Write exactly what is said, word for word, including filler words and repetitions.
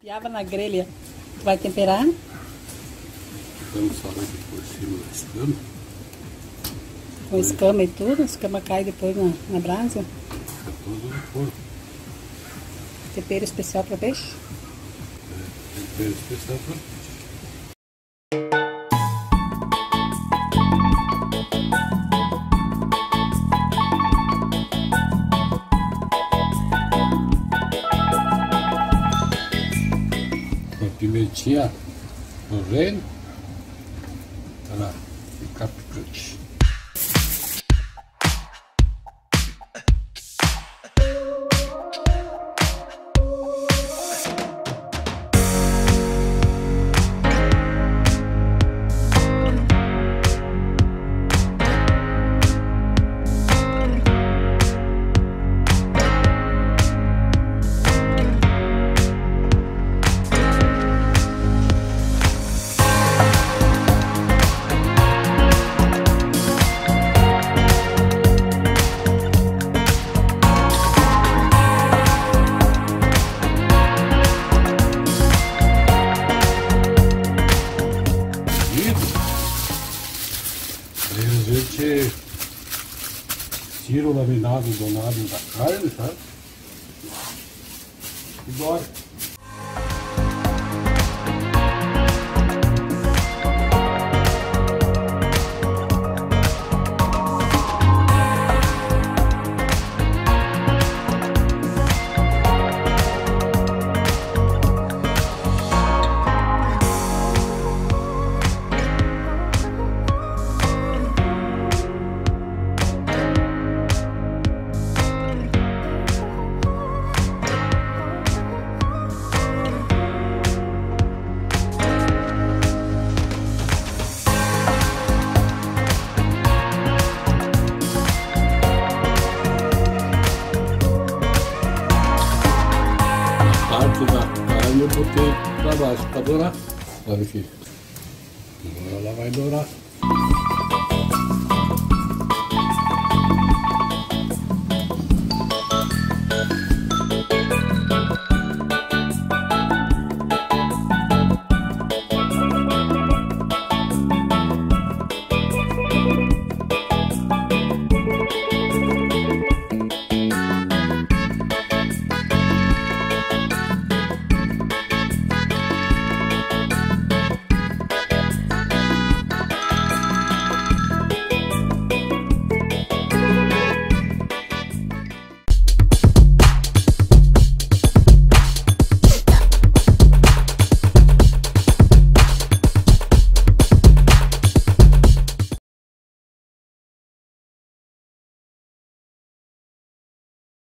Piava na grelha, vai temperar. Vamos só aqui por cima da escama. Com escama e tudo, a escama cai depois na, na brasa. Fica todo no forno. Tempero especial para peixe. É, tempero especial para peixe. Pimentinha no reino para ficar picante. Aí a gente tira o laminado donado da carne, sabe? E bora. Parte da carne eu botei pra baixo para dourar. Olha aqui. Agora ela vai dourar.